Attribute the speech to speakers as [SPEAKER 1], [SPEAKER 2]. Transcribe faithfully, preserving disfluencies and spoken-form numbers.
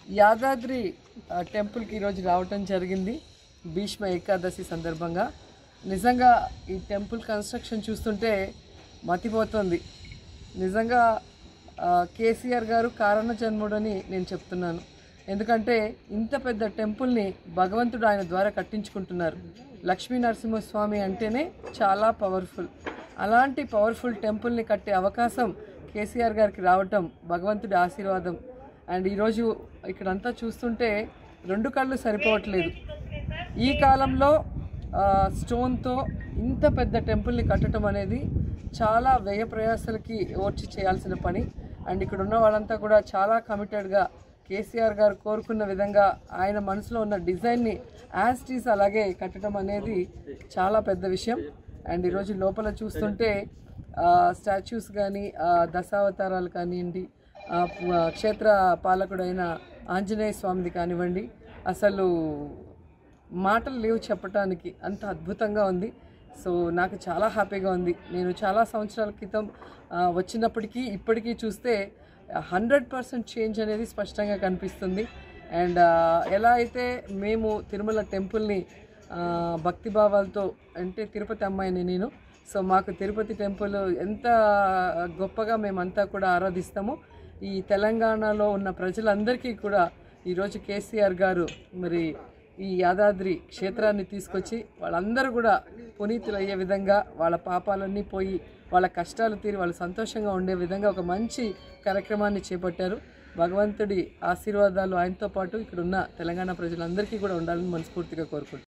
[SPEAKER 1] యాదాద్రి టెంపుల్కి ఈరోజు రావటం జరిగింది భీష్మ ఏకాదశి సందర్భంగా. నిజంగా ఈ టెంపుల్ కన్స్ట్రక్షన్ చూస్తుంటే మతిపోతుంది. నిజంగా కేసీఆర్ గారు కారణ జన్ముడని నేను చెప్తున్నాను. ఎందుకంటే ఇంత పెద్ద టెంపుల్ని భగవంతుడు ఆయన ద్వారా కట్టించుకుంటున్నారు. లక్ష్మీ నరసింహస్వామి అంటేనే చాలా పవర్ఫుల్. అలాంటి పవర్ఫుల్ టెంపుల్ని కట్టే అవకాశం కేసీఆర్ గారికి రావటం భగవంతుడి ఆశీర్వాదం. అండ్ ఈరోజు ఇక్కడంతా చూస్తుంటే రెండు కళ్ళు సరిపోవట్లేదు. ఈ కాలంలో స్టోన్తో ఇంత పెద్ద టెంపుల్ని కట్టడం అనేది చాలా వ్యయ ప్రయాసాలకి ఓర్చి చేయాల్సిన పని. అండ్ ఇక్కడ ఉన్న వాళ్ళంతా కూడా చాలా కమిటెడ్గా కేసీఆర్ గారు కోరుకున్న విధంగా ఆయన మనసులో ఉన్న డిజైన్ని యాజ్ టీస్ అలాగే కట్టడం అనేది చాలా పెద్ద విషయం. అండ్ ఈరోజు లోపల చూస్తుంటే స్టాచ్యూస్ కానీ దశావతారాలు కానివ్వండి, క్షేత్ర పాలకుడైన ఆంజనేయ స్వామిది కానివ్వండి, అసలు మాటలు లేవు చెప్పటానికి, అంత అద్భుతంగా ఉంది. సో నాకు చాలా హ్యాపీగా ఉంది. నేను చాలా సంవత్సరాల క్రితం వచ్చినప్పటికీ ఇప్పటికీ చూస్తే హండ్రెడ్ పర్సెంట్ చేంజ్ అనేది స్పష్టంగా కనిపిస్తుంది. అండ్ ఎలా అయితే మేము తిరుమల టెంపుల్ని భక్తిభావాలతో, అంటే తిరుపతి అమ్మాయిని నేను, సో మాకు తిరుపతి టెంపుల్ ఎంత గొప్పగా మేమంతా కూడా ఆరాధిస్తామో, ఈ తెలంగాణలో ఉన్న ప్రజలందరికీ కూడా ఈరోజు కేసీఆర్ గారు మరి ఈ యాదాద్రి క్షేత్రాన్ని తీసుకొచ్చి వాళ్ళందరూ కూడా పునీతులు అయ్యే విధంగా, వాళ్ళ పాపాలన్నీ పోయి వాళ్ళ కష్టాలు తీరి వాళ్ళు సంతోషంగా ఉండే విధంగా ఒక మంచి కార్యక్రమాన్ని చేపట్టారు. భగవంతుడి ఆశీర్వాదాలు ఆయనతో పాటు ఇక్కడ ఉన్న తెలంగాణ ప్రజలందరికీ కూడా ఉండాలని మనస్ఫూర్తిగా కోరుకుంటున్నాను.